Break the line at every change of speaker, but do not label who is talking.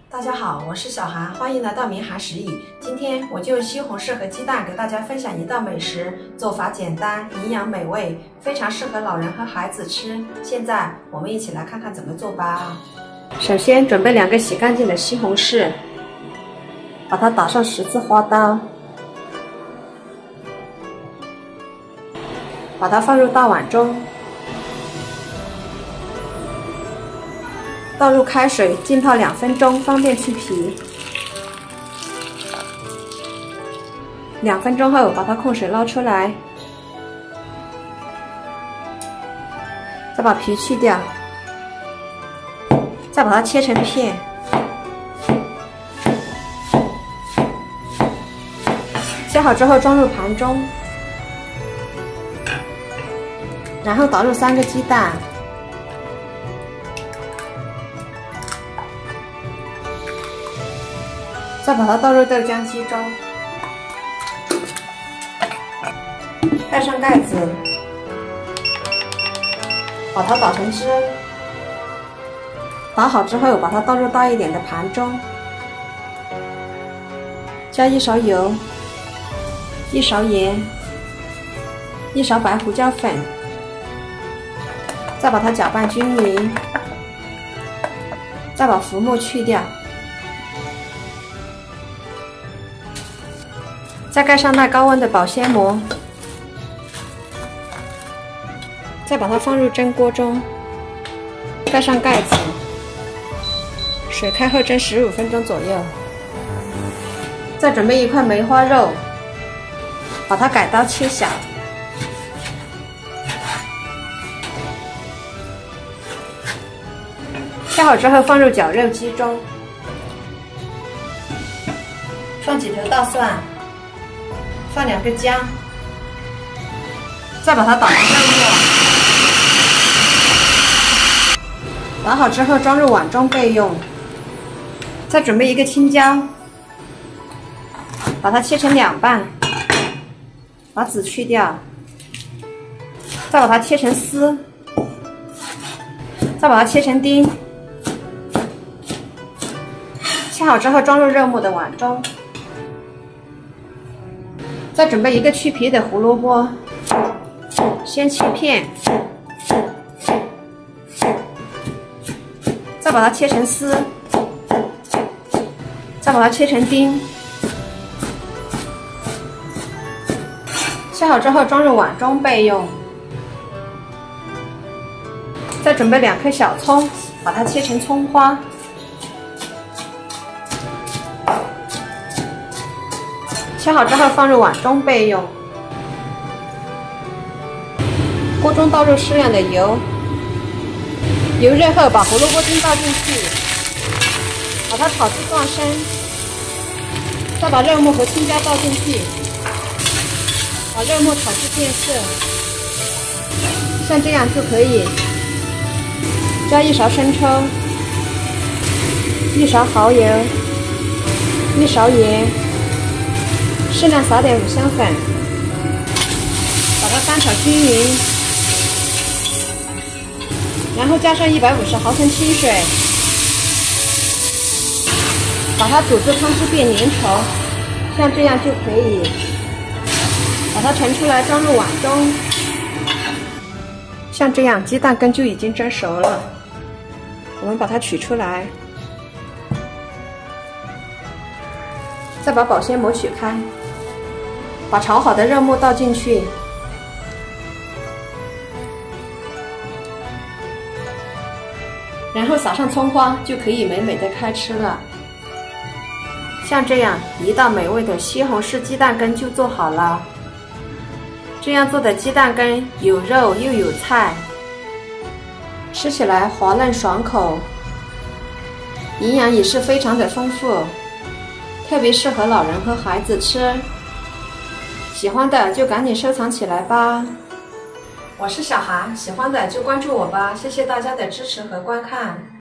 大家好，我是小韩，欢迎来到明韩食艺。今天我就用西红柿和鸡蛋给大家分享一道美食，做法简单，营养美味，非常适合老人和孩子吃。现在我们一起来看看怎么做吧。首先准备2个洗干净的西红柿，把它打上10字花刀，把它放入大碗中。倒入开水，浸泡2分钟，方便去皮。2分钟后，把它控水捞出来，再把皮去掉，再把它切成片。切好之后装入盘中，然后倒入3个鸡蛋。再把它倒入豆浆机中，盖上盖子，把它打成汁。打好之后，把它倒入大一点的盘中，加1勺油、1勺盐、1勺白胡椒粉，再把它搅拌均匀，再把浮沫去掉。再盖上耐高温的保鲜膜，再把它放入蒸锅中，盖上盖子，水开后蒸15分钟左右。再准备1块梅花肉，把它改刀切小，切好之后放入绞肉机中，放几头大蒜。放2个姜，再把它打成肉末。打好之后装入碗中备用。再准备1个青椒，把它切成2半，把籽去掉，再把它切成丝，再把它切成丁。切好之后装入热木的碗中。再准备1个去皮的胡萝卜，先切片，再把它切成丝，再把它切成丁。切好之后装入碗中备用。再准备2颗小葱，把它切成葱花。切好之后放入碗中备用。锅中倒入适量的油，油热后把胡萝卜丁倒进去，把它炒至断生，再把肉末和青椒倒进去，把肉末炒至变色，像这样就可以。加1勺生抽，1勺蚝油，1勺盐。适量撒点五香粉，把它翻炒均匀，然后加上150毫升清水，把它煮至汤汁变粘稠，像这样就可以。把它盛出来装入碗中，像这样鸡蛋羹就已经蒸熟了。我们把它取出来，再把保鲜膜取开。把炒好的肉末倒进去，然后撒上葱花，就可以美美的开吃了。像这样一道美味的西红柿鸡蛋羹就做好了。这样做的鸡蛋羹有肉又有菜，吃起来滑嫩爽口，营养也是非常的丰富，特别适合老人和孩子吃。喜欢的就赶紧收藏起来吧。我是小韩，喜欢的就关注我吧，谢谢大家的支持和观看。